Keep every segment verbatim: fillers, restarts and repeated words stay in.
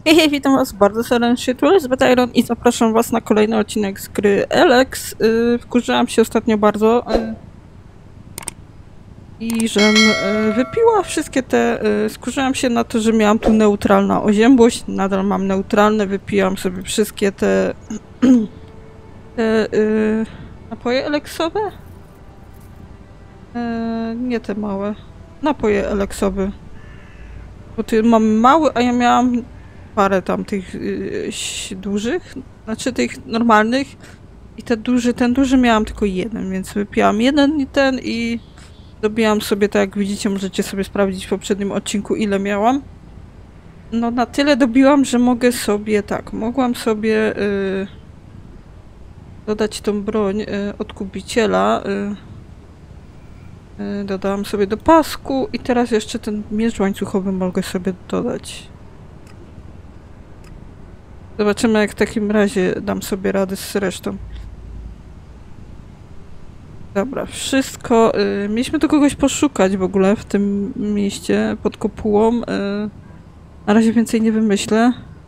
Hej, hej, witam was bardzo serdecznie, tu jest Betairon i zapraszam was na kolejny odcinek z gry Elex. Yy, wkurzałam się ostatnio bardzo yy, i żem yy, wypiła wszystkie te... Yy, skurzałam się na to, że miałam tu neutralna oziębłość, nadal mam neutralne, wypiłam sobie wszystkie te... te yy, napoje eleksowe? Yy, nie te małe, napoje eleksowe. Bo ty mam mały, a ja miałam parę tam tych yy, dużych, znaczy tych normalnych i ten duży, ten duży miałam tylko jeden, więc wypiłam jeden i ten i dobiłam sobie, tak jak widzicie, możecie sobie sprawdzić w poprzednim odcinku, ile miałam. No na tyle dobiłam, że mogę sobie, tak, mogłam sobie yy, dodać tą broń yy, od kubiciela. Yy, yy, dodałam sobie do pasku i teraz jeszcze ten miecz łańcuchowy mogę sobie dodać. Zobaczymy, jak w takim razie dam sobie radę z resztą. Dobra, wszystko. Y, mieliśmy tu kogoś poszukać w ogóle w tym mieście pod kopułą. Y, na razie więcej nie wymyślę.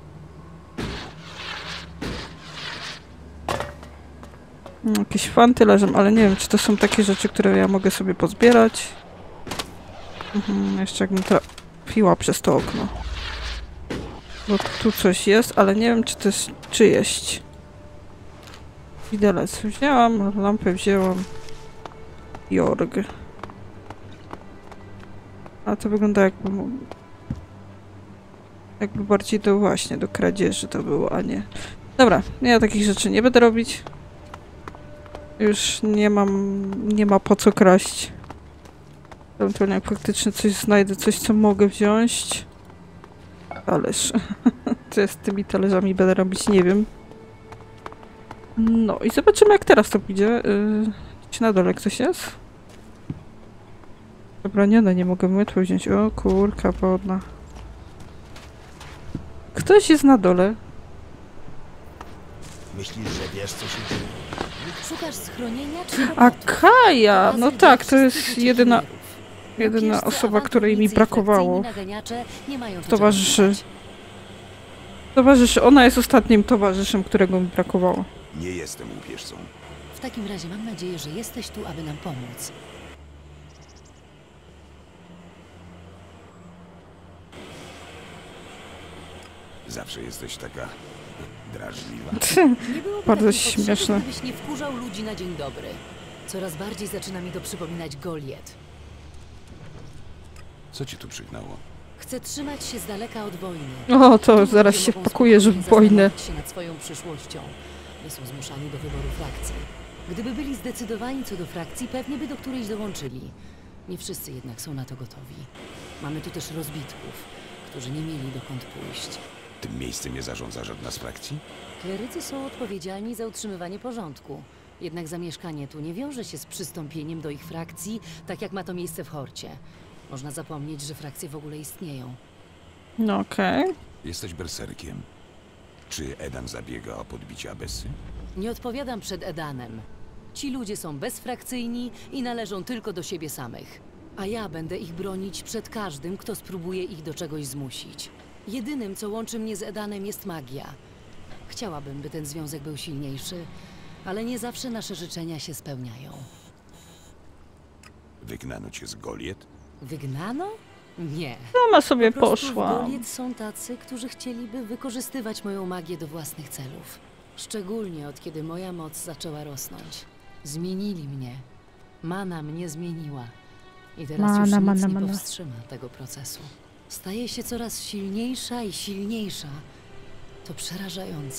Jakieś fanty leżą, ale nie wiem, czy to są takie rzeczy, które ja mogę sobie pozbierać. Mhm, jeszcze jakbym trafiła przez to okno. Bo tu coś jest, ale nie wiem, czy to jest czyjeś. Widelec wzięłam, lampę wzięłam. Jorg. A to wygląda jakby... Jakby bardziej do właśnie, do kradzieży to było, a nie... Dobra, ja takich rzeczy nie będę robić. Już nie mam... nie ma po co kraść. Ewentualnie jak faktycznie coś znajdę, coś co mogę wziąć. Talerz. Co ja z tymi talerzami będę robić, nie wiem. No i zobaczymy, jak teraz to pójdzie. Yy, czy na dole ktoś jest? Zabronione, nie mogę mydła wziąć. O kurka wodna. Ktoś jest na dole. Myślisz, że wiesz, co się dzieje? Szukasz schronienia czy A Kaja! No tak, to jest jedyna... jedyna osoba, której mi brakowało. Towarzyszy. Towarzyszy. Ona jest ostatnim towarzyszem, którego mi brakowało. Nie jestem łupieżcą. W takim razie mam nadzieję, że jesteś tu, aby nam pomóc. Zawsze jesteś taka drażliwa. Nie byłoby Bardzo takiej potrzeby, śmieszne. gdybyś nie wkurzał ludzi na dzień dobry. Coraz bardziej zaczyna mi to przypominać Goliet. Co ci tu przygnało? Chcę trzymać się z daleka od wojny. O, to Ludzie zaraz się mogą wpakujesz w spokojnie wojnę. zastanawiać się nad swoją przyszłością. Nie są zmuszani do wyboru frakcji. Gdyby byli zdecydowani co do frakcji, pewnie by do którejś dołączyli. Nie wszyscy jednak są na to gotowi. Mamy tu też rozbitków, którzy nie mieli dokąd pójść. Tym miejscem nie zarządza żadna z frakcji? Klerycy są odpowiedzialni za utrzymywanie porządku. Jednak zamieszkanie tu nie wiąże się z przystąpieniem do ich frakcji, tak jak ma to miejsce w Horcie. Można zapomnieć, że frakcje w ogóle istnieją. No okej. Okay. Jesteś berserkiem. Czy Edan zabiega o podbicie Abessy? Nie odpowiadam przed Edanem. Ci ludzie są bezfrakcyjni i należą tylko do siebie samych. A ja będę ich bronić przed każdym, kto spróbuje ich do czegoś zmusić. Jedynym, co łączy mnie z Edanem, jest magia. Chciałabym, by ten związek był silniejszy, ale nie zawsze nasze życzenia się spełniają. Wygnano cię z Goliet? Wygnano? Nie. Sama sobie Po prostu poszła. w Goliet są tacy, którzy chcieliby wykorzystywać moją magię do własnych celów. Szczególnie od kiedy moja moc zaczęła rosnąć. Zmienili mnie. Mana mnie zmieniła. I teraz Mana, już nic mana, nie mana. powstrzyma tego procesu. Staje się coraz silniejsza i silniejsza. To przerażające.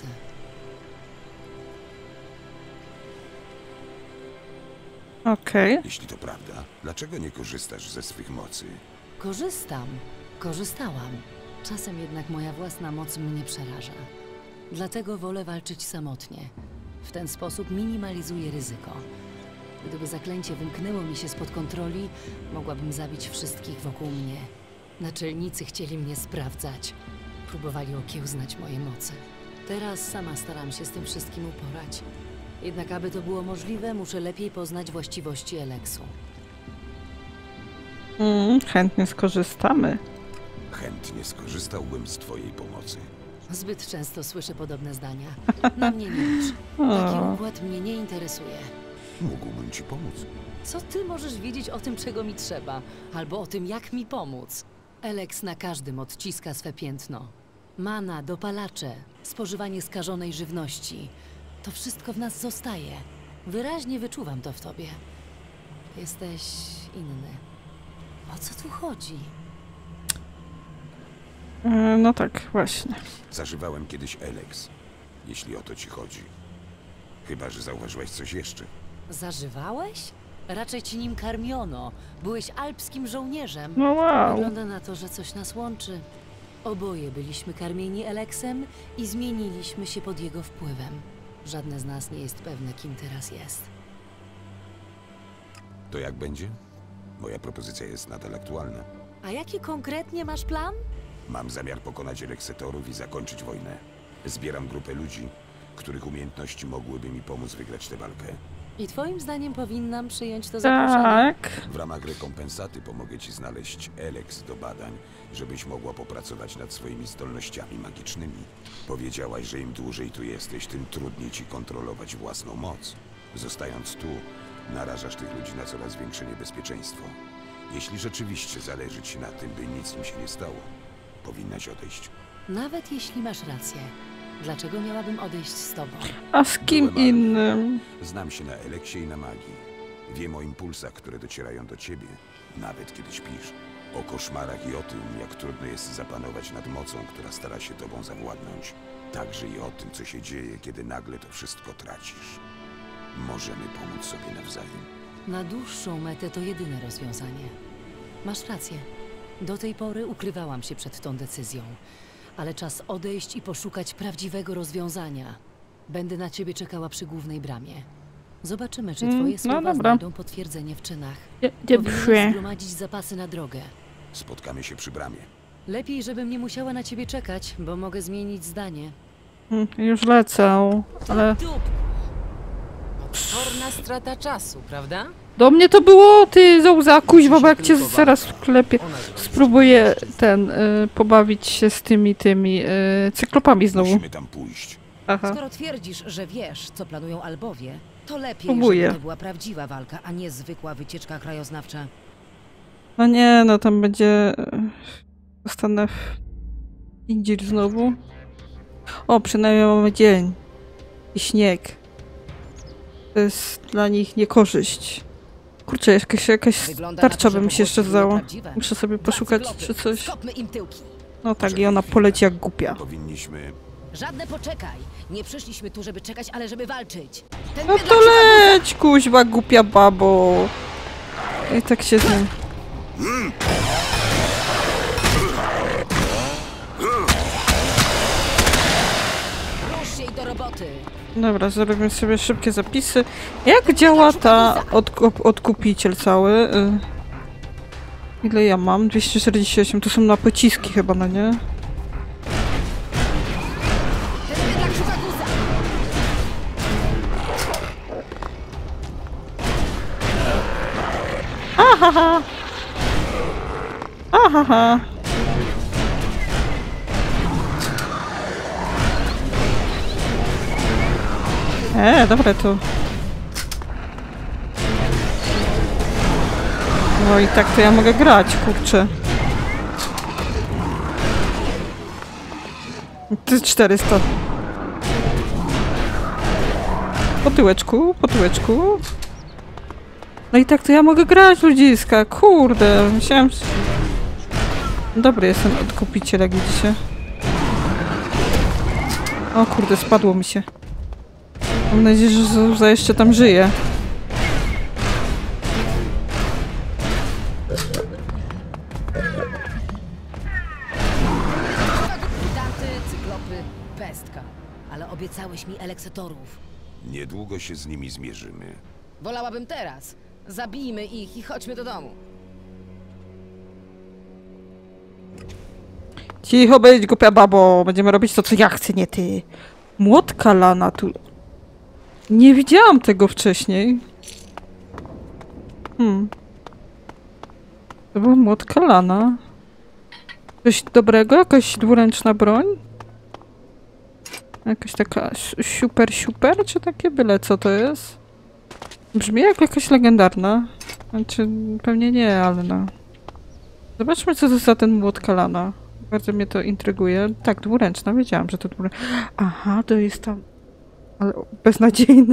Okej. Okay. Jeśli to prawda, dlaczego nie korzystasz ze swych mocy? Korzystam. Korzystałam. Czasem jednak moja własna moc mnie przeraża. Dlatego wolę walczyć samotnie. W ten sposób minimalizuję ryzyko. Gdyby zaklęcie wymknęło mi się spod kontroli, mogłabym zabić wszystkich wokół mnie. Naczelnicy chcieli mnie sprawdzać. Próbowali okiełznać moje moce. Teraz sama staram się z tym wszystkim uporać. Jednak aby to było możliwe, muszę lepiej poznać właściwości Eleksu. Mm, chętnie skorzystamy. Chętnie skorzystałbym z twojej pomocy. Zbyt często słyszę podobne zdania. Na mnie nie licz. Taki O. układ mnie nie interesuje. Mógłbym ci pomóc. Co ty możesz wiedzieć o tym, czego mi trzeba? Albo o tym, jak mi pomóc? Elex na każdym odciska swe piętno. Mana, dopalacze, spożywanie skażonej żywności. To wszystko w nas zostaje. Wyraźnie wyczuwam to w tobie. Jesteś inny. O co tu chodzi? E, No tak, właśnie. Zażywałem kiedyś Elex, jeśli o to ci chodzi. Chyba że zauważyłaś coś jeszcze. Zażywałeś? Raczej ci nim karmiono. Byłeś alpskim żołnierzem. No wow. Wygląda na to, że coś nas łączy. Oboje byliśmy karmieni Elexem i zmieniliśmy się pod jego wpływem. Żadne z nas nie jest pewne, kim teraz jest. To jak będzie? Moja propozycja jest nadal aktualna. A jaki konkretnie masz plan? Mam zamiar pokonać Elexetorów i zakończyć wojnę. Zbieram grupę ludzi, których umiejętności mogłyby mi pomóc wygrać tę walkę. I twoim zdaniem powinnam przyjąć to zaproszenie? Tak. W ramach rekompensaty pomogę ci znaleźć Elex do badań, żebyś mogła popracować nad swoimi zdolnościami magicznymi. Powiedziałaś, że im dłużej tu jesteś, tym trudniej ci kontrolować własną moc. Zostając tu, narażasz tych ludzi na coraz większe niebezpieczeństwo. Jeśli rzeczywiście zależy ci na tym, by nic im się nie stało, powinnaś odejść. Nawet jeśli masz rację, dlaczego miałabym odejść z tobą? A z kim Byłem innym? Znam się na Eleksie i na magii. Wiem o impulsach, które docierają do ciebie, nawet kiedy śpisz. O koszmarach i o tym, jak trudno jest zapanować nad mocą, która stara się tobą zawładnąć. Także i o tym, co się dzieje, kiedy nagle to wszystko tracisz. Możemy pomóc sobie nawzajem. Na dłuższą metę to jedyne rozwiązanie. Masz rację. Do tej pory ukrywałam się przed tą decyzją. Ale czas odejść i poszukać prawdziwego rozwiązania. Będę na ciebie czekała przy głównej bramie. Zobaczymy, czy Mm, twoje no słowa dobra. znajdą potwierdzenie w czynach. Nie, Powinieneś dobrze. zgromadzić zapasy na drogę. Spotkamy się przy bramie. Lepiej, żebym nie musiała na ciebie czekać, bo mogę zmienić zdanie. Mm, Już lecę, ale Dup! Potworna strata czasu, prawda? do mnie to było, ty Zouza, kuźwa, bo jak cię zaraz wklepię. Spróbuję ten, y, pobawić się z tymi, tymi y, cyklopami znowu. Musimy tam pójść. Aha. Skoro twierdzisz, że wiesz, co planują Albowie, to lepiej, Próbuję. żeby to była prawdziwa walka, a nie zwykła wycieczka krajoznawcza. No nie, no tam będzie... y, Zostanę w Indzir znowu. O, przynajmniej mamy dzień. I śnieg. To jest dla nich niekorzyść. Kurczę, jakaś, jakaś Wygląda na to, tarcza że by mi się jeszcze pogłoski były zdała. prawdziwe. Muszę sobie Dwa poszukać, cyklopy. czy coś... Skopmy im tyłki. No tak, i ona poleci jak głupia. Powinniśmy... Żadne poczekaj. Nie przyszliśmy tu, żeby czekać, ale żeby walczyć. Ten No bydlak to szuka guza. leć, kuźwa, głupia babo. I tak się z nim... Rusz się i do roboty. Dobra, zrobimy sobie szybkie zapisy. Jak działa ta odkup, odkupiciel cały? Y, Ile ja mam? dwieście czterdzieści osiem, to są na pociski chyba, no nie? Ten bydlak szuka guza. Ahaha! Ahaha! E, dobre to. No i tak to ja mogę grać, kurczę. Ty czterysta. Po tyłeczku, po tyłeczku. No i tak to ja mogę grać, ludziska. Kurde, myślałem, że... Dobry jest ten odkupiciel, jak widzicie. O kurde, spadło mi się. Mam nadzieję, że Zuza jeszcze tam żyje. Mutanty, cyklopy, pestka. Ale obiecałeś mi Elexetorów. Niedługo się z nimi zmierzymy. Wolałabym teraz. Zabijmy ich i chodźmy do domu. Cicho być, głupia babo. Będziemy robić to, co ja chcę, nie ty. Młotka lana tu... Nie widziałam tego wcześniej. Hmm. To był młotka lana. Coś dobrego? Jakaś dwuręczna broń? Jakaś taka si- super, super, czy takie byle co to jest? Brzmi jak jakaś legendarna. Znaczy, pewnie nie, ale no. Zobaczmy, co to za ten młot Kalana. Bardzo mnie to intryguje. Tak, dwuręczna, wiedziałam, że to dwuręczna. Aha, to jest tam... Ale beznadziejny.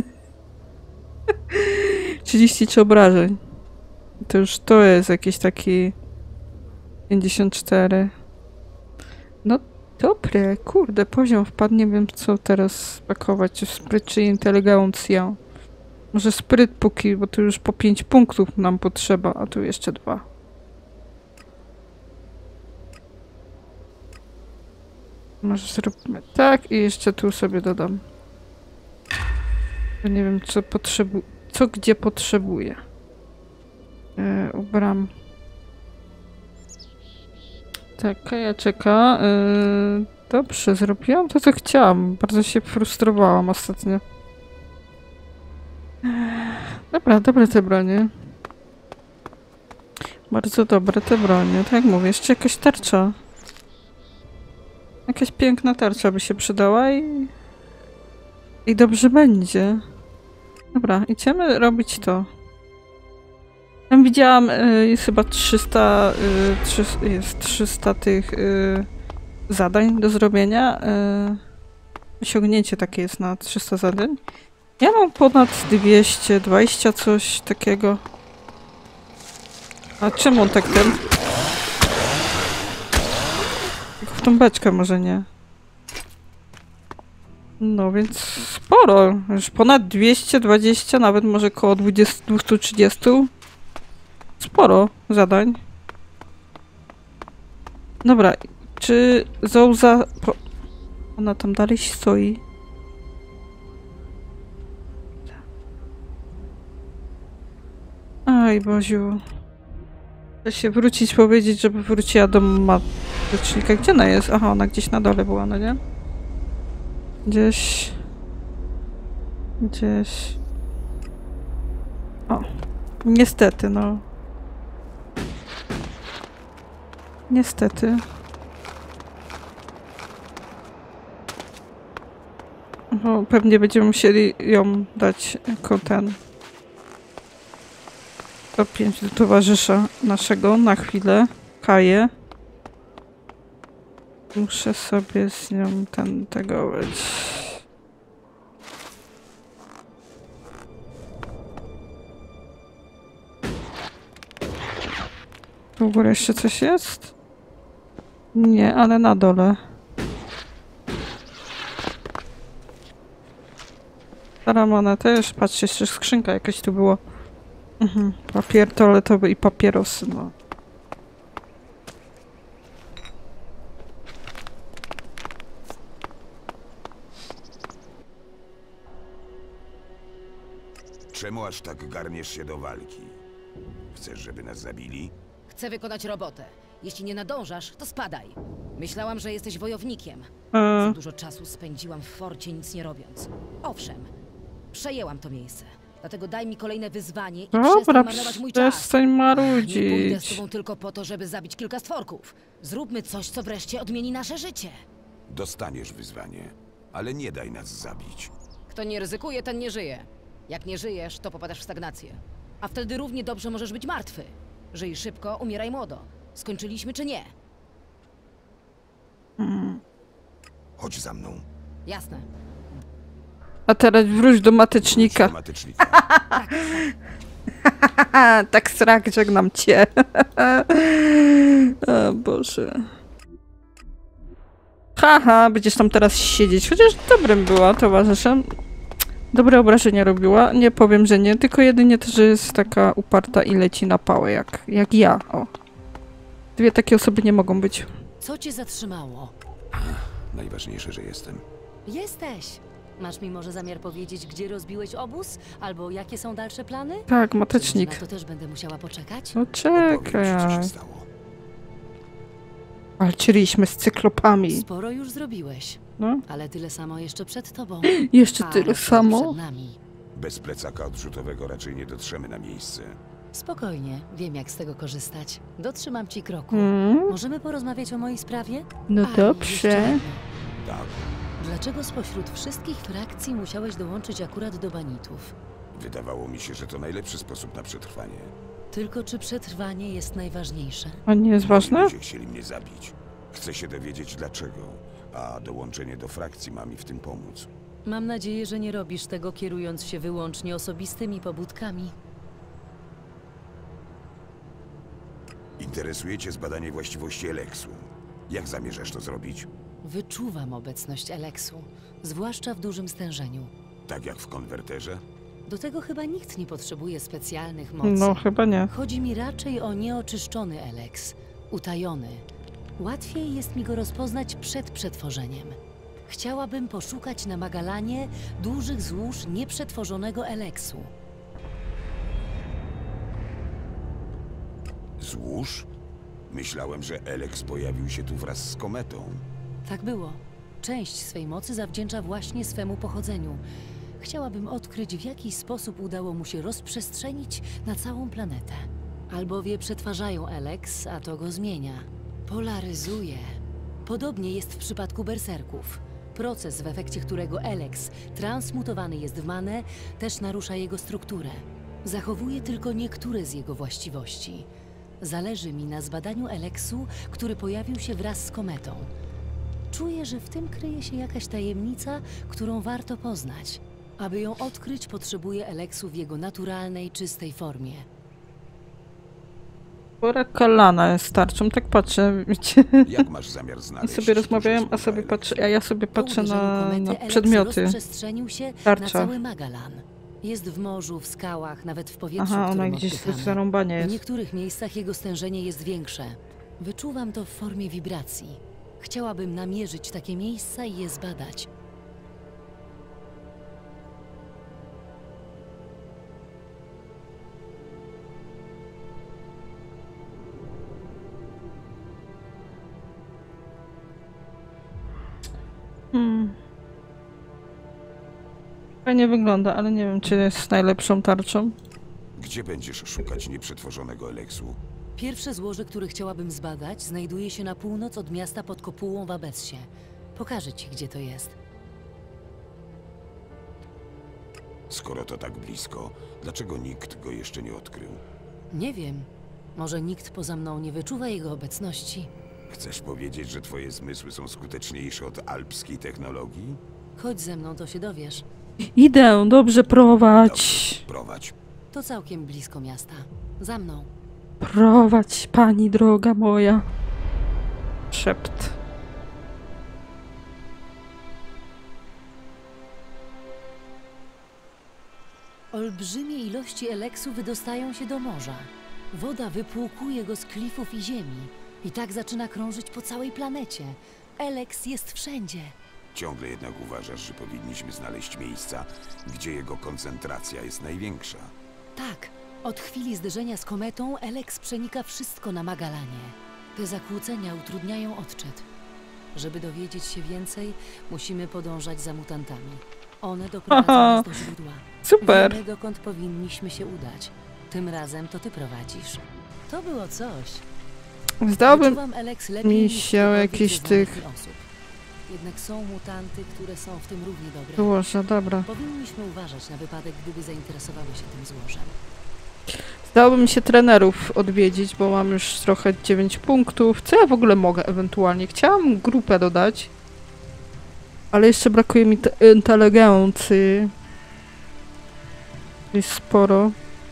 trzydzieści trzy obrażeń. To już to jest jakiś taki... pięćdziesiąt cztery. No dobre, kurde, poziom wpadł. Nie wiem, co teraz pakować. Czy spryt, czy inteligencja. Może spryt póki, bo tu już po pięć punktów nam potrzeba, a tu jeszcze dwa. Może zróbmy tak i jeszcze tu sobie dodam. Bo nie wiem, co potrzebu... co gdzie potrzebuję. Yy, ubram. Tak, ja czeka. Yy, dobrze, zrobiłam to, co chciałam. Bardzo się frustrowałam ostatnio. Dobra, dobre te bronie. Bardzo dobre te bronie. Tak jak mówię, jeszcze jakaś tarcza. Jakaś piękna tarcza by się przydała i... I dobrze będzie. Dobra, idziemy robić to. Tam widziałam, y, jest chyba trzysta, y, trzysta, jest trzysta tych y, zadań do zrobienia. Y, osiągnięcie takie jest na trzysta zadań. Ja mam ponad dwieście dwadzieścia, coś takiego. A czemu on tak ten? Tylko w tą beczkę może nie. No więc sporo. Już ponad dwieście dwadzieścia, nawet może koło dwudziestu, dwustu trzydziestu. Sporo zadań. Dobra, czy Zouza... Po... Ona tam dalej stoi. Aj, Boziu. Chcę się wrócić, powiedzieć, żeby wróciła do matecznika. Gdzie ona jest? Aha, ona gdzieś na dole była, no nie? Gdzieś... Gdzieś... O. Niestety, no. Niestety. Bo pewnie będziemy musieli ją dać jako ten... top pięć do towarzysza naszego na chwilę. Kaję. Muszę sobie z nią ten tego być. W ogóle jeszcze coś jest? Nie, ale na dole. Stara moneta, już patrzcie, jeszcze skrzynka jakaś tu było. Mhm. Papier toaletowy i papierosy, no. Czemu aż tak garniesz się do walki? Chcesz, żeby nas zabili? Chcę wykonać robotę. Jeśli nie nadążasz, to spadaj. Myślałam, że jesteś wojownikiem. E, Za dużo czasu spędziłam w forcie, nic nie robiąc. Owszem, przejęłam to miejsce. Dlatego daj mi kolejne wyzwanie i przestań dobra, marnować mój czas. przestań Nie pójdę z marudzić. tobą tylko po to, żeby zabić kilka stworków. Zróbmy coś, co wreszcie odmieni nasze życie. Dostaniesz wyzwanie, ale nie daj nas zabić. Kto nie ryzykuje, ten nie żyje. Jak nie żyjesz, to popadasz w stagnację. A wtedy równie dobrze możesz być martwy. Żyj szybko, umieraj młodo. Skończyliśmy czy nie? Chodź za mną. Jasne. A teraz wróć do matecznika. Dramatycznika. Tak srak, żegnam cię. O Boże. Haha, będziesz tam teraz siedzieć. Chociaż dobrym była towarzyszem. Dobre obrażenia robiła. Nie powiem, że nie. Tylko jedynie to, że jest taka uparta i leci na pałę, jak, jak ja. O. Dwie takie osoby nie mogą być. Co cię zatrzymało? Najważniejsze, że jestem. Jesteś. Masz mi może zamiar powiedzieć, gdzie rozbiłeś obóz? Albo jakie są dalsze plany? Tak, Czy matecznik. na to też będę musiała poczekać? No Opowiem ci, co czekaj. się stało. Walczyliśmy z cyklopami. Sporo już zrobiłeś, No. ale tyle samo jeszcze przed tobą. Jeszcze A tyle reszta samo. przed nami. Bez plecaka odrzutowego raczej nie dotrzemy na miejsce. Spokojnie, wiem jak z tego korzystać. Dotrzymam ci kroku. Mm, Możemy porozmawiać o mojej sprawie? no A, i dobrze. jeszcze jedno. Tak, Dlaczego spośród wszystkich frakcji musiałeś dołączyć akurat do banitów? Wydawało mi się, że to najlepszy sposób na przetrwanie. Tylko czy przetrwanie jest najważniejsze? A nie jest ważne? Ludzie chcieli mnie zabić. Chcę się dowiedzieć dlaczego, a dołączenie do frakcji ma mi w tym pomóc. Mam nadzieję, że nie robisz tego kierując się wyłącznie osobistymi pobudkami. Interesuje cię zbadanie właściwości Eleksu. Jak zamierzasz to zrobić? Wyczuwam obecność Eleksu, zwłaszcza w dużym stężeniu. Tak jak w konwerterze? Do tego chyba nikt nie potrzebuje specjalnych mocy. No, chyba nie. Chodzi mi raczej o nieoczyszczony Eleks, utajony. Łatwiej jest mi go rozpoznać przed przetworzeniem. Chciałabym poszukać na Magalanie dużych złóż nieprzetworzonego Eleksu. Złóż? Myślałem, że Eleks pojawił się tu wraz z kometą. Tak było. Część swej mocy zawdzięcza właśnie swemu pochodzeniu. Chciałabym odkryć, w jaki sposób udało mu się rozprzestrzenić na całą planetę. Albowie przetwarzają Eleks, a to go zmienia. Polaryzuje. Podobnie jest w przypadku berserków. Proces, w efekcie którego Eleks transmutowany jest w manę, też narusza jego strukturę. Zachowuje tylko niektóre z jego właściwości. Zależy mi na zbadaniu Eleksu, który pojawił się wraz z kometą. Czuję, że w tym kryje się jakaś tajemnica, którą warto poznać. Aby ją odkryć, potrzebuję Eleksu w jego naturalnej, czystej formie. Pora Kalana jest tarczą, tak patrzę, wiecie. Jak masz zamiar I znaleźć? sobie rozmawiają, a duże sobie złoża patrzę, a ja sobie Po patrzę uderzeniu na, komety na Eleks przedmioty. rozprzestrzenił się na Tarcza. cały Magalan. Jest w morzu, w skałach, nawet w powietrzu, Aha, ona którym gdzieś oddychamy. zarąbanie W jest. niektórych miejscach jego stężenie jest większe. Wyczuwam to w formie wibracji. Chciałabym namierzyć takie miejsca i je zbadać. Hmm. Fajnie wygląda, ale nie wiem, czy jest najlepszą tarczą. Gdzie będziesz szukać nieprzetworzonego Eleksu? Pierwsze złoże, które chciałabym zbadać, znajduje się na północ od miasta pod kopułą w Abessie. Pokażę ci, gdzie to jest. Skoro to tak blisko, dlaczego nikt go jeszcze nie odkrył? Nie wiem. Może nikt poza mną nie wyczuwa jego obecności. Chcesz powiedzieć, że twoje zmysły są skuteczniejsze od alpskiej technologii? Chodź ze mną, to się dowiesz. Idę, dobrze prowadź. Dobrze, prowadź. To całkiem blisko miasta. Za mną. Prowadź, pani droga moja. Szept. Olbrzymie ilości Eleksu wydostają się do morza. Woda wypłukuje go z klifów i ziemi. I tak zaczyna krążyć po całej planecie. Eleks jest wszędzie. Ciągle jednak uważasz, że powinniśmy znaleźć miejsca, gdzie jego koncentracja jest największa. Tak, od chwili zderzenia z kometą Eleks przenika wszystko na Magalanie. Te zakłócenia utrudniają odczyt. Żeby dowiedzieć się więcej, musimy podążać za mutantami. One doprowadzą Aha. nas do źródła. Super. Wiemy, dokąd powinniśmy się udać. Tym razem to ty prowadzisz. To było coś. Zdałbym Wyczuwam Eleks lepiej mi niż się ktokolwiek jakiś ze znanych tych- mi osób. Jednak są mutanty, które są w tym równie dobre. złoża, dobra. Powinniśmy uważać na wypadek, gdyby zainteresowały się tym złożem. Zdałoby mi się trenerów odwiedzić, bo mam już trochę dziewięć punktów. Co ja w ogóle mogę ewentualnie? Chciałam grupę dodać, ale jeszcze brakuje mi te- inteligencji. Jest sporo.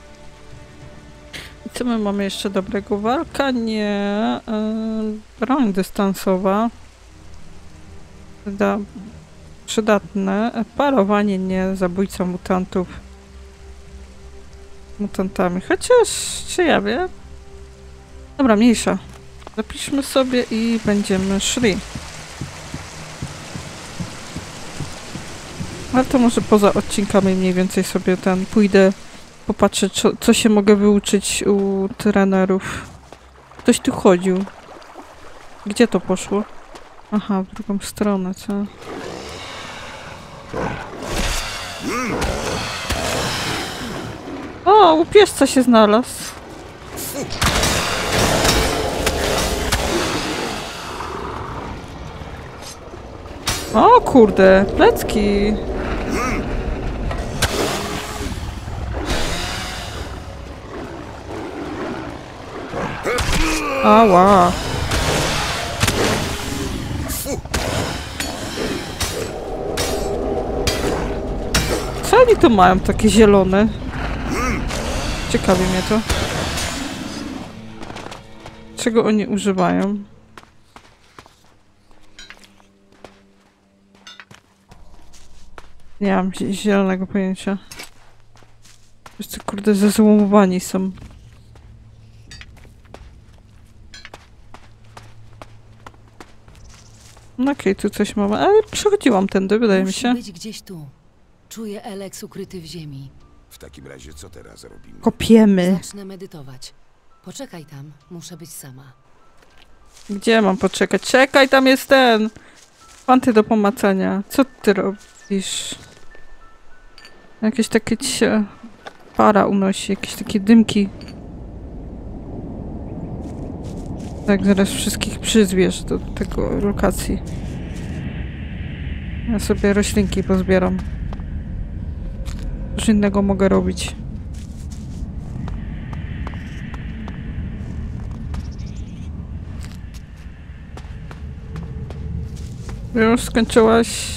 I co my mamy jeszcze dobrego? Walka? Nie. Yy, broń dystansowa. Przyda przydatne. Parowanie nie. Zabójca mutantów. Mutantami. Chociaż, czy ja wiem? Dobra, mniejsza. Zapiszmy sobie i będziemy szli. Ale to może poza odcinkami mniej więcej sobie ten pójdę, popatrzę, co, co się mogę wyuczyć u trenerów. Ktoś tu chodził. Gdzie to poszło? Aha, w drugą stronę, co? O, łupieżca się znalazł. O kurde, plecki. Ała. Co oni tu mają takie zielone? Ciekawi mnie to. Czego oni używają? Nie mam zi- zielonego pojęcia. Wszyscy kurde zezłomowani są. No okej, tu coś mamy, ale przechodziłam tędy, wydaje mi Musi się. być gdzieś tu. Czuję Alex ukryty w ziemi. W takim razie co teraz robimy? Kopiemy. Zacznę medytować. Poczekaj tam, muszę być sama. Gdzie mam poczekać? Czekaj, tam jest ten! Panty do pomacania. Co ty robisz? Jakieś takie ci się para unosi, jakieś takie dymki. Tak, zaraz wszystkich przyzwiesz do tego lokacji. Ja sobie roślinki pozbieram. Coś innego mogę robić. Już skończyłaś?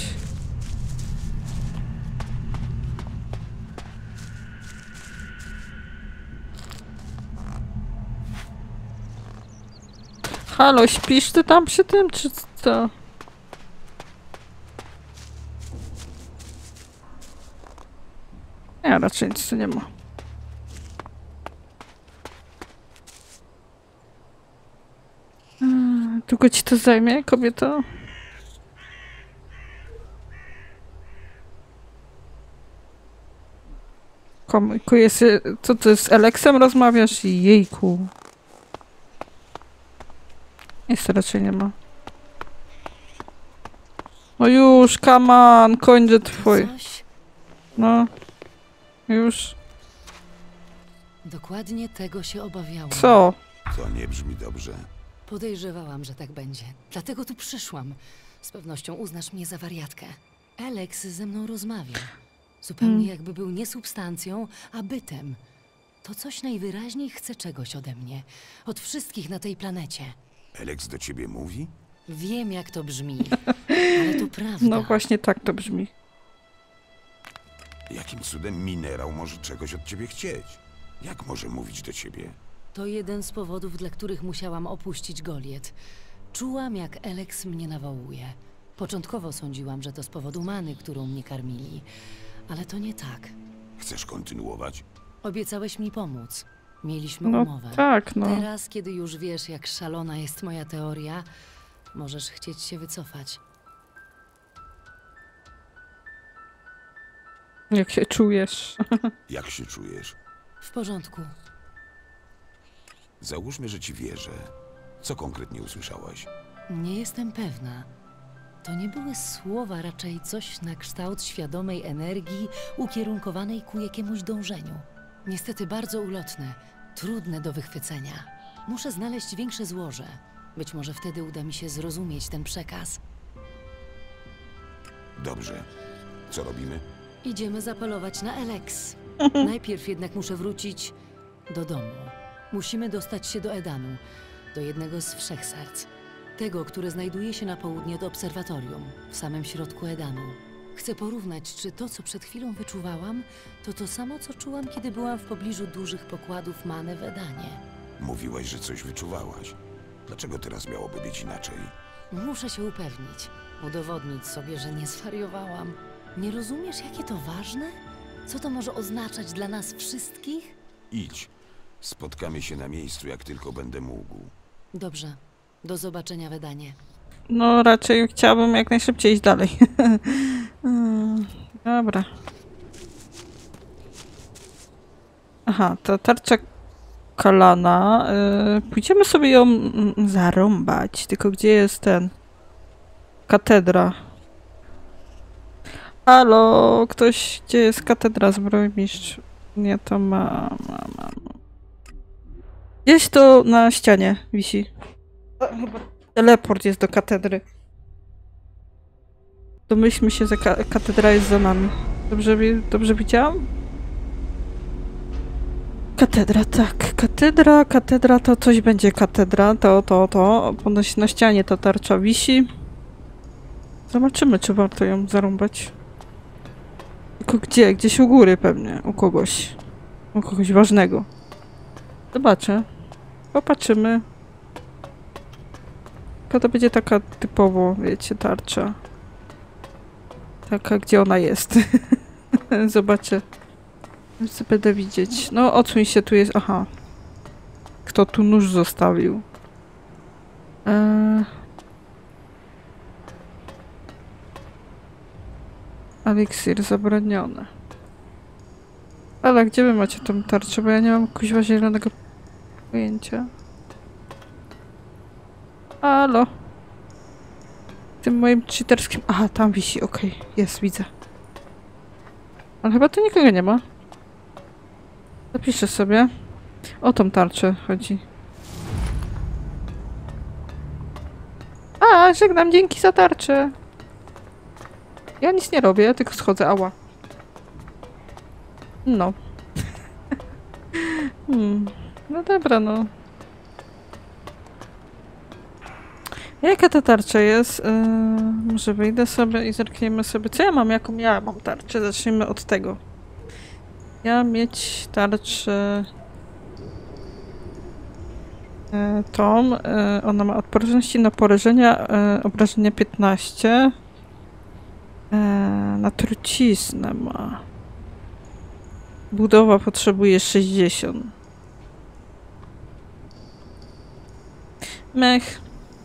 Halo, śpisz ty tam przy tym, czy co? Nie, raczej nic tu nie ma. Eee, Długo ci to zajmie, kobieto? Komu jest, co ty z Alexem rozmawiasz? Jejku. Nic raczej nie ma. No już, come on, kończę twój. Coś? No. Już. Dokładnie tego się obawiałam. Co? To nie brzmi dobrze. Podejrzewałam, że tak będzie. Dlatego tu przyszłam. Z pewnością uznasz mnie za wariatkę. Alex ze mną rozmawia. Zupełnie Hmm. jakby był nie substancją, a bytem. To coś najwyraźniej chce czegoś ode mnie. Od wszystkich na tej planecie. Alex do ciebie mówi? Wiem, jak to brzmi, ale to prawda. No właśnie tak to brzmi. Jakim cudem minerał może czegoś od ciebie chcieć? Jak może mówić do ciebie? To jeden z powodów, dla których musiałam opuścić Goliet. Czułam, jak Alex mnie nawołuje. Początkowo sądziłam, że to z powodu many, którą mnie karmili. Ale to nie tak. Chcesz kontynuować? Obiecałeś mi pomóc. Mieliśmy No umowę. tak, no. Teraz, kiedy już wiesz, jak szalona jest moja teoria, możesz chcieć się wycofać. Jak się czujesz? Jak się czujesz? W porządku. Załóżmy, że ci wierzę. Co konkretnie usłyszałaś? Nie jestem pewna. To nie były słowa, raczej coś na kształt świadomej energii ukierunkowanej ku jakiemuś dążeniu. Niestety bardzo ulotne, trudne do wychwycenia. Muszę znaleźć większe złoże. Być może wtedy uda mi się zrozumieć ten przekaz. Dobrze. Co robimy? Idziemy zapolować na Alex. Najpierw jednak muszę wrócić do domu. Musimy dostać się do Edanu, do jednego z wszechserc. Tego, które znajduje się na południe od obserwatorium, w samym środku Edanu. Chcę porównać, czy to, co przed chwilą wyczuwałam, to to samo, co czułam, kiedy byłam w pobliżu dużych pokładów many w Edanie. Mówiłaś, że coś wyczuwałaś. Dlaczego teraz miałoby być inaczej? Muszę się upewnić, udowodnić sobie, że nie zwariowałam. Nie rozumiesz, jakie to ważne? Co to może oznaczać dla nas wszystkich? Idź. Spotkamy się na miejscu, jak tylko będę mógł. Dobrze. Do zobaczenia w Edanie. No raczej chciałabym jak najszybciej iść dalej. Mm, Dobra. Aha, ta tarcza Kalana. Yy, pójdziemy sobie ją mm, zarąbać. Tylko gdzie jest ten? Katedra. Halo, ktoś, gdzie jest katedra zbrojmistrz? Nie, to ma, ma, ma. Gdzieś to na ścianie wisi. A, chyba teleport jest do katedry. Domyślmy się, że ka katedra jest za nami. Dobrze, dobrze widziałam? Katedra, tak. Katedra, katedra, to coś będzie katedra. To, to, to. Ponoć na ścianie ta tarcza wisi. Zobaczymy, czy warto ją zarąbać. Tylko gdzie? Gdzieś u góry pewnie. U kogoś. U kogoś ważnego. Zobaczę. Popatrzymy. Tylko to będzie taka typowo, wiecie, tarcza. Taka, gdzie ona jest. Zobaczę. Już będę widzieć. No, odsuń się, tu jest... Aha. Kto tu nóż zostawił? Eee... Eliksir zabroniony. Ale gdzie wy macie tą tarczę? Bo ja nie mam kuźwa zielonego pojęcia. Halo? Tym moim cheaterskim... Aha, tam wisi, okej. Okay. Jest, widzę. Ale chyba tu nikogo nie ma. Zapiszę sobie. O tą tarczę chodzi. A, żegnam, dzięki za tarczę. Ja nic nie robię, tylko schodzę, ała. No. hmm. No dobra, no. Jaka ta tarcza jest? Yy, może wyjdę sobie i zerkniemy sobie. Co ja mam? Jaką ja mam tarczę? Zacznijmy od tego. Ja mieć tarczę... Yy, tą. Yy, ona ma odporności na porażenia, yy, obrażenia piętnaście. Yy, na truciznę ma. Budowa potrzebuje sześćdziesiąt. Mech.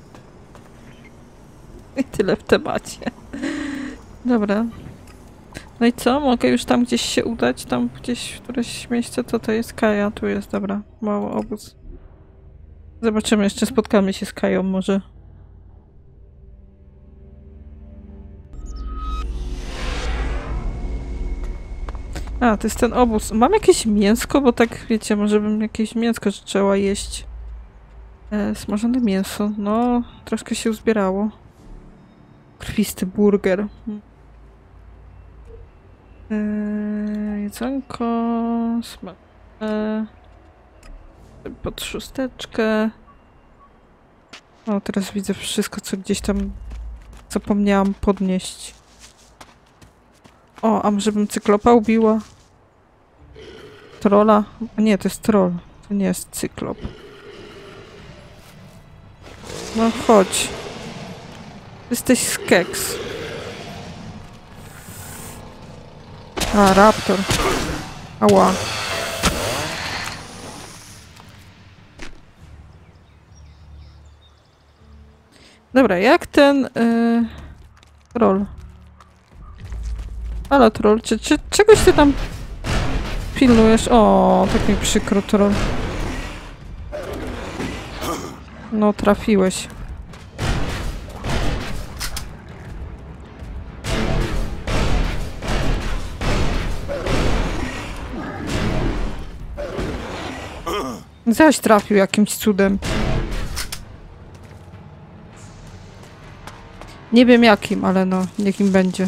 I tyle w temacie. Dobra. No i co? Mogę już tam gdzieś się udać? Tam gdzieś w któreś miejsce? To to jest Kaja. Tu jest, dobra. Mały obóz. Zobaczymy, jeszcze spotkamy się z Kają może. A, to jest ten obóz. Mam jakieś mięsko? Bo tak, wiecie, może bym jakieś mięsko zaczęła jeść. E, smażone mięso. No, troszkę się uzbierało. Krwisty burger. Eee, jedzonko... Sma eee, pod szósteczkę. O, teraz widzę wszystko, co gdzieś tam zapomniałam podnieść. O, a może bym cyklop'a ubiła? Trolla? A nie, to jest troll. To nie jest cyklop. No chodź. Jesteś skeks. A, raptor. Ała. Dobra, jak ten... Yy, troll. Ale troll, czy, czy czegoś ty tam pilnujesz? O, tak mi przykro, troll. No, trafiłeś. Zaś trafił jakimś cudem. Nie wiem jakim, ale no, niech im będzie.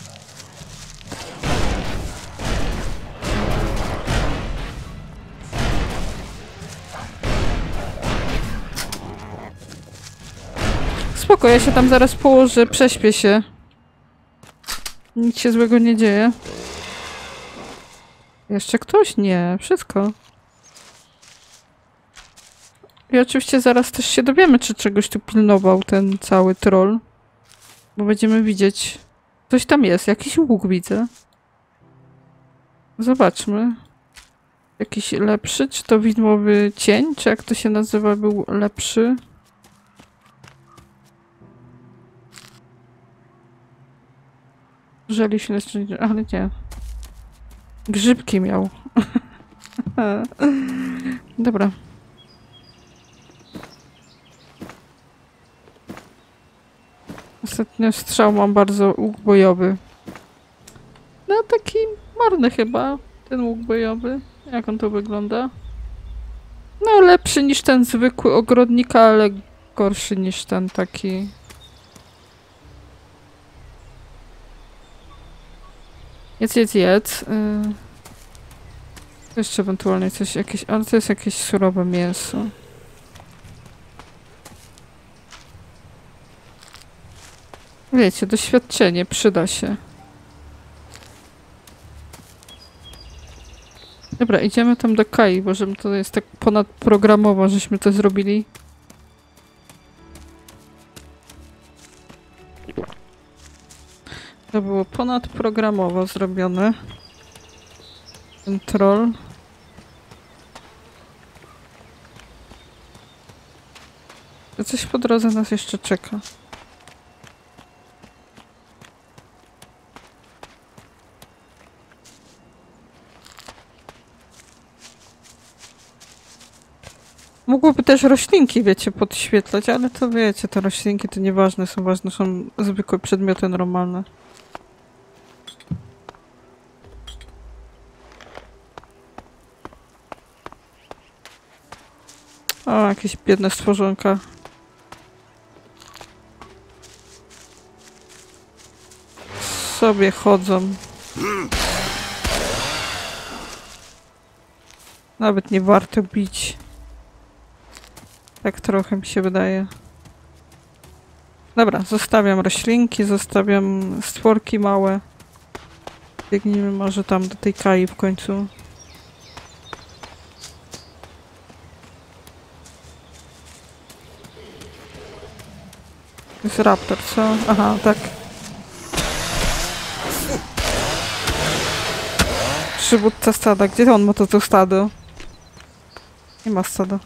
Spoko, ja się tam zaraz położę, prześpię się. Nic się złego nie dzieje. Jeszcze ktoś? Nie, wszystko. I oczywiście zaraz też się dowiemy, czy czegoś tu pilnował ten cały troll. Bo będziemy widzieć. Coś tam jest, jakiś łuk widzę. Zobaczmy. Jakiś lepszy, czy to widmowy cień, czy jak to się nazywa, był lepszy? Żeliśmy, ale nie. Grzybki miał. Dobra. Ostatnio strzał mam bardzo łuk bojowy. No taki marny chyba, ten łuk bojowy. Jak on to wygląda? No lepszy niż ten zwykły ogrodnika, ale gorszy niż ten taki... Jedz, jedz, jedz. Yy... Jeszcze ewentualnie coś jakieś... Ale to jest jakieś surowe mięso. Wiecie, doświadczenie przyda się. Dobra, idziemy tam do Kai, bo żeby to jest tak ponadprogramowo, żeśmy to zrobili. To było ponadprogramowo zrobione. Ten troll. Coś po drodze nas jeszcze czeka. Mogłoby też roślinki, wiecie, podświetlać, ale to wiecie, te roślinki to nieważne są, ważne są zwykłe przedmioty normalne. O, jakieś biedne stworzonka. Sobie chodzą. Nawet nie warto bić. Tak trochę mi się wydaje. Dobra, zostawiam roślinki, zostawiam stworki małe. Biegnijmy może tam do tej Kai w końcu. To jest raptor, co? Aha, tak. Przywódca stada. Gdzie on ma to, to stado? Nie ma stada.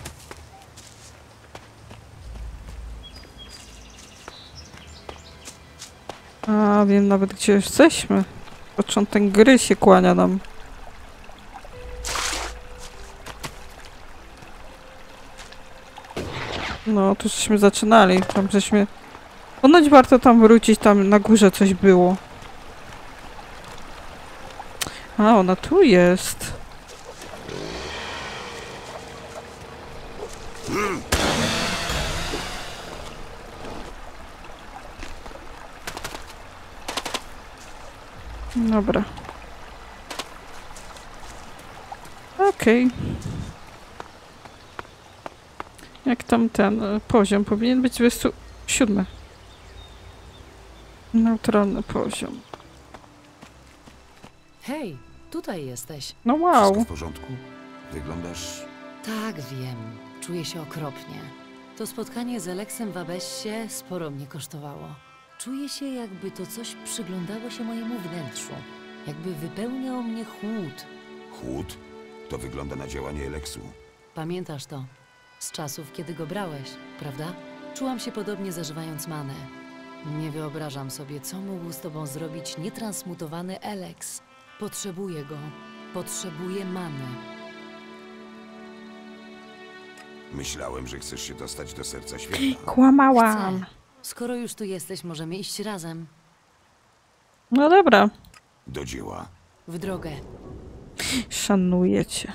A, wiem nawet gdzie jesteśmy. Początek gry się kłania nam. No, tu żeśmy zaczynali. Tam żeśmy... Ponoć warto tam wrócić, tam na górze coś było. A, ona tu jest. Dobra. Okej. Okay. Jak tam ten e, poziom? Powinien być dwudziesty siódmy. Neutralny poziom. Hej, tutaj jesteś. No Wszystko wow. w porządku? Wyglądasz... Tak, wiem. Czuję się okropnie. To spotkanie z Aleksem w Abessie sporo mnie kosztowało. Czuję się, jakby to coś przyglądało się mojemu wnętrzu. Jakby wypełniał mnie chłód. Chłód? To wygląda na działanie Eleksu. Pamiętasz to? Z czasów, kiedy go brałeś, prawda? Czułam się podobnie zażywając manę. Nie wyobrażam sobie, co mógł z tobą zrobić nietransmutowany Eleks. Potrzebuję go. Potrzebuję many. Myślałem, że chcesz się dostać do serca świata. Kłamałam. Chcę. Skoro już tu jesteś, możemy iść razem. No dobra. Do dzieła. W drogę. Szanuję cię.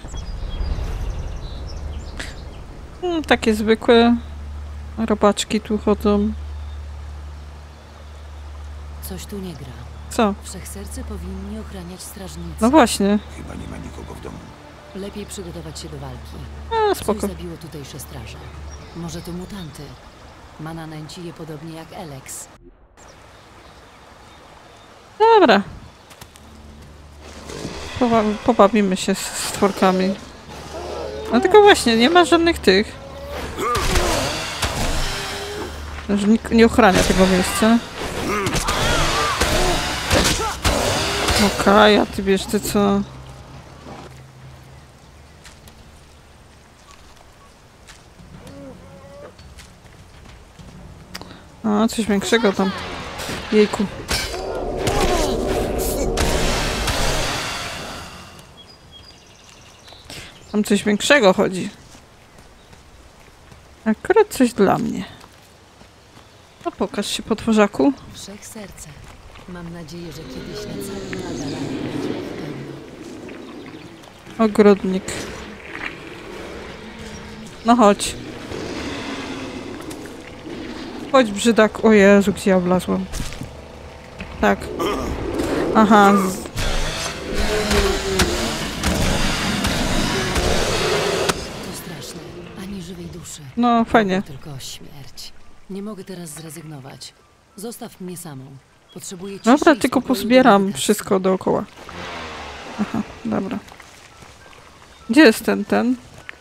Mm, takie zwykłe robaczki tu chodzą. Coś tu nie gra. Co? Wszechsercy powinni ochraniać strażnicy. No właśnie. Chyba nie ma nikogo w domu. Lepiej przygotować się do walki. A, Coś spoko. zabiło tutejsze straże. Może to mutanty. Mana nęci je podobnie jak Eleks. Dobra. Poba pobawimy się z stworkami. No tylko właśnie, nie ma żadnych tych. Że nikt nie ochrania tego miejsca. Okej, a ty wiesz, ty co? A, coś większego tam. Jejku. Tam coś większego chodzi. Akurat coś dla mnie. No pokaż się, potworzaku. Wszechserce. Mam nadzieję, że kiedyś na całym Nadalanie będzie ich pełno. Ogrodnik. No chodź. Chodź, brzydak. O Jezu, gdzie ja wlazłam. Tak. Aha. Z No, fajnie. Tylko śmierć. Nie mogę teraz zrezygnować. Zostaw mnie samą. Potrzebuję ciszy Dobra, i tylko spokoju do pozbieram medytacji. wszystko dookoła. Aha, dobra. Gdzie jest ten, ten?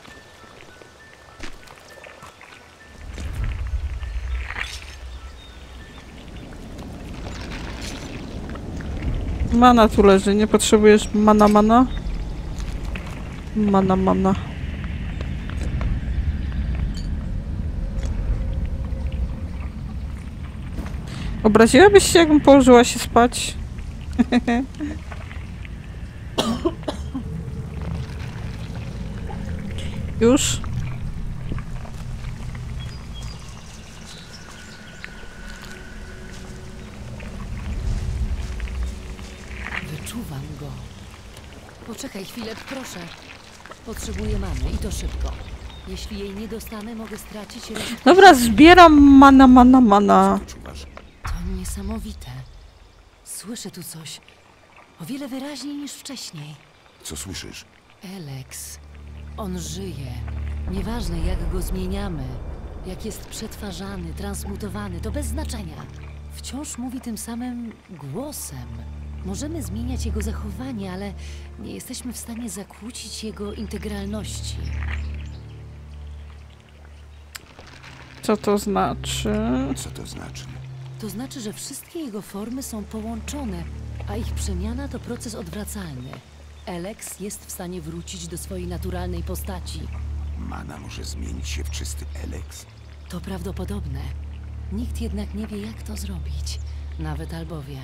Mana tu leży, nie potrzebujesz mana, mana? Mana, mana. Obraziłabyś się, jakbym położyła się spać? Już? Wyczuwam go. Poczekaj chwilę, proszę. Potrzebuję mamy i to szybko. Jeśli jej nie dostanę, mogę stracić resztę. Dobra, zbieram mana, mana, mana. Co czuwasz? To niesamowite. Słyszę tu coś. O wiele wyraźniej niż wcześniej. Co słyszysz? Alex. On żyje. Nieważne jak go zmieniamy, jak jest przetwarzany, transmutowany, to bez znaczenia. Wciąż mówi tym samym głosem. Możemy zmieniać jego zachowanie, ale nie jesteśmy w stanie zakłócić jego integralności. Co to znaczy? Co to znaczy? To znaczy, że wszystkie jego formy są połączone, a ich przemiana to proces odwracalny. Alex jest w stanie wrócić do swojej naturalnej postaci. Mana może zmienić się w czysty Alex? To prawdopodobne. Nikt jednak nie wie, jak to zrobić. Nawet albowie.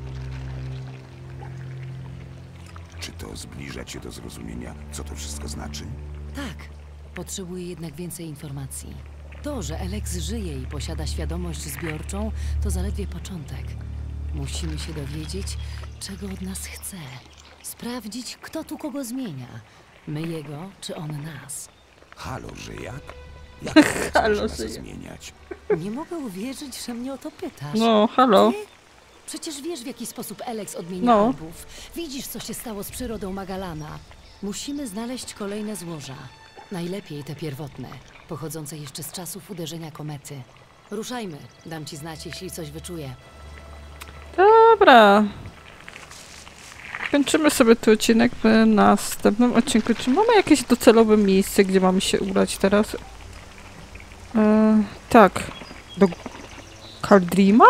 Czy to zbliża cię do zrozumienia, co to wszystko znaczy? Tak. Potrzebuję jednak więcej informacji. To, że Alex żyje i posiada świadomość zbiorczą, to zaledwie początek. Musimy się dowiedzieć, czego od nas chce. Sprawdzić, kto tu kogo zmienia. My jego, czy on nas. Halo, że jak? Jak Halo, chcesz że nas jak? zmieniać? Nie mogę uwierzyć, że mnie o to pytasz. No, halo. Ty? Przecież wiesz, w jaki sposób Alex odmienia No. albów. Widzisz, co się stało z przyrodą Magalana. Musimy znaleźć kolejne złoża. Najlepiej te pierwotne, pochodzące jeszcze z czasów uderzenia komety. Ruszajmy. Dam ci znać, jeśli coś wyczuję. Dobra. Kończymy sobie ten odcinek w następnym odcinku. Czy mamy jakieś docelowe miejsce, gdzie mamy się ubrać teraz? E, tak. Do Kaldrima?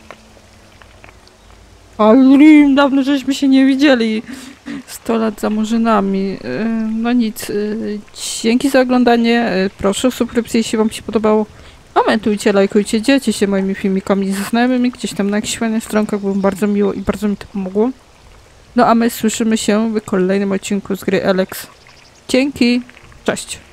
Kaldrim, dawno żeśmy się nie widzieli. sto lat za murzynami. E, no nic. E, dzięki za oglądanie. E, proszę o subskrypcję, jeśli wam się podobało. Komentujcie, lajkujcie, dzielcie się moimi filmikami ze znajomymi, gdzieś tam na jakichś fajnych stronkach, było bardzo miło i bardzo mi to pomogło. No a my słyszymy się w kolejnym odcinku z gry Alex. Dzięki, cześć!